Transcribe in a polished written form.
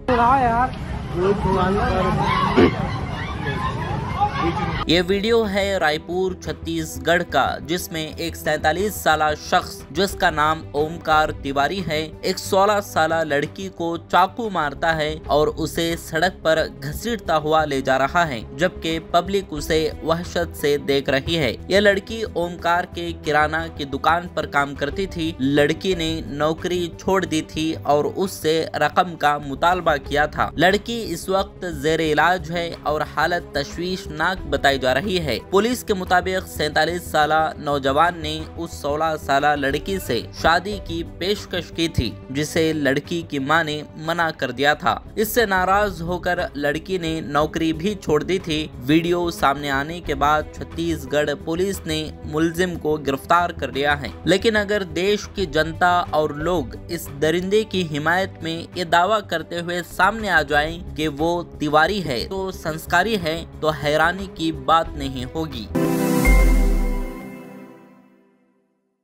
ये वीडियो है रायपुर छत्तीसगढ़ का, जिसमें एक 47 साला शख्स जिसका नाम ओमकार तिवारी है, एक 16 साला लड़की को चाकू मारता है और उसे सड़क पर घसीटता हुआ ले जा रहा है, जबकि पब्लिक उसे वहशत से देख रही है। यह लड़की ओमकार के किराना की दुकान पर काम करती थी। लड़की ने नौकरी छोड़ दी थी और उससे रकम का मुतालबा किया था। लड़की इस वक्त जेर इलाज है और हालत तशवीशनाक बताई जा रही है। पुलिस के मुताबिक 47 साला नौजवान ने उस 16 साला लड़की से शादी की पेशकश की थी, जिसे लड़की की मां ने मना कर दिया था। इससे नाराज होकर लड़की ने नौकरी भी छोड़ दी थी। वीडियो सामने आने के बाद छत्तीसगढ़ पुलिस ने मुलजिम को गिरफ्तार कर लिया है। लेकिन अगर देश की जनता और लोग इस दरिंदे की हिमायत में ये दावा करते हुए सामने आ जाएं कि वो तिवारी है, तो संस्कारी है, तो हैरानी की बात नहीं होगी।